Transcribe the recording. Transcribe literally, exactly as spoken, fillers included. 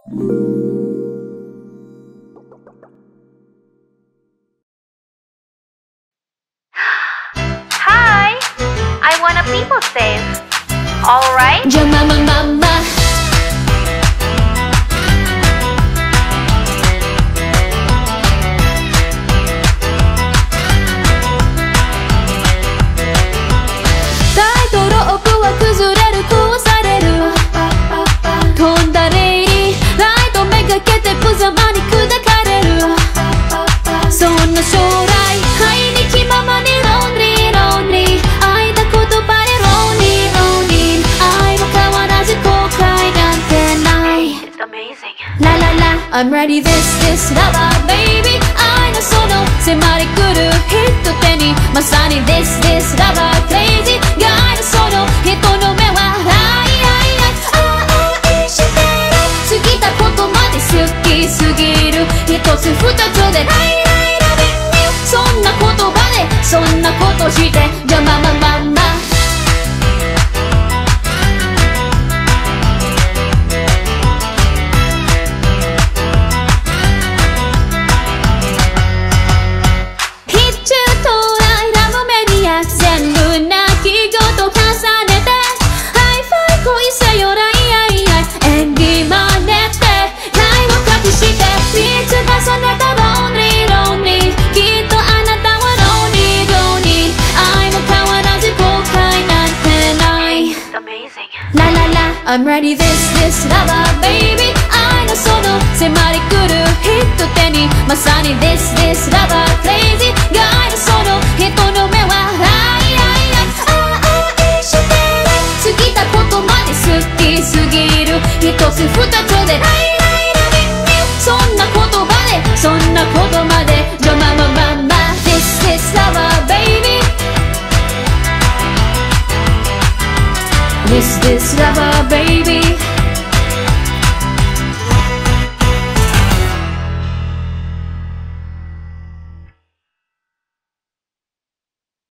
Hi, I want a people save. All right. Your mama, mama. I'm ready, this, this, lover, baby. I know その迫り来るヒット手にまさに this, this, lover, crazy guy のその人の目は愛愛愛愛してる過ぎたことまで好きすぎる一つ二つで I, I loving you そんな言葉でそんなことしてじゃままままI'm ready, this, this, lover, baby. I know その迫り来るヒット手にまさに this, this, lover, crazy guy のその人の目は愛愛愛愛してる過ぎたことまで好きすぎる一つ二つで I, I loving you そんな言葉でそんなことまでじゃまままま This, this, lover, baby This, this, lover, baby